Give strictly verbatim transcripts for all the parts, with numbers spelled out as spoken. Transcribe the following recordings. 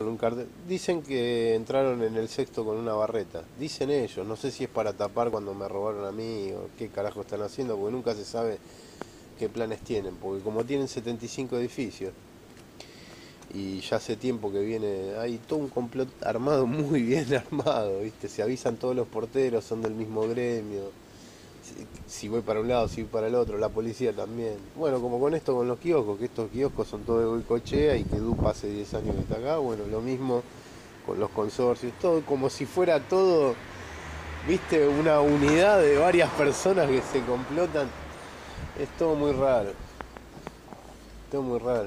Con un cartel. Dicen que entraron en el sexto con una barreta. Dicen ellos. No sé si es para tapar cuando me robaron a mí o qué carajo están haciendo, porque nunca se sabe qué planes tienen. Porque como tienen setenta y cinco edificios y ya hace tiempo que viene, hay todo un complot armado, muy bien armado, ¿viste? Se avisan todos los porteros, son del mismo gremio. Si, si voy para un lado, si voy para el otro, la policía también. Bueno, como con esto con los kioscos, que estos kioscos son todos de Goicoechea y que Dupa hace diez años que está acá, bueno, lo mismo con los consorcios, todo como si fuera todo, viste, una unidad de varias personas que se complotan. Es todo muy raro, todo muy raro.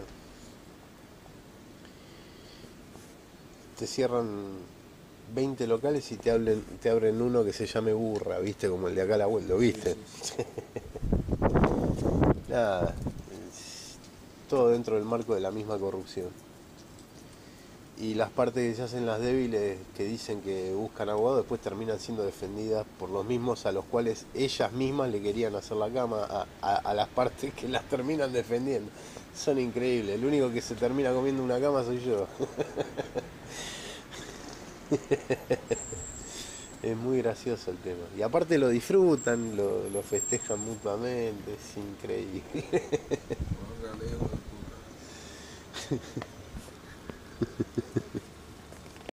Te cierran veinte locales y te abren, te abren uno que se llame Burra, viste, como el de acá a la vuelta, ¿lo Sí, viste? sí, sí. Nada, todo dentro del marco de la misma corrupción. Y las partes que se hacen las débiles, que dicen que buscan abogados, después terminan siendo defendidas por los mismos a los cuales ellas mismas le querían hacer la cama a, a, a las partes que las terminan defendiendo. Son increíbles, el único que se termina comiendo una cama soy yo. Es muy gracioso el tema. Y aparte lo disfrutan, lo, lo festejan mutuamente, es increíble. Póngale hijo de puta.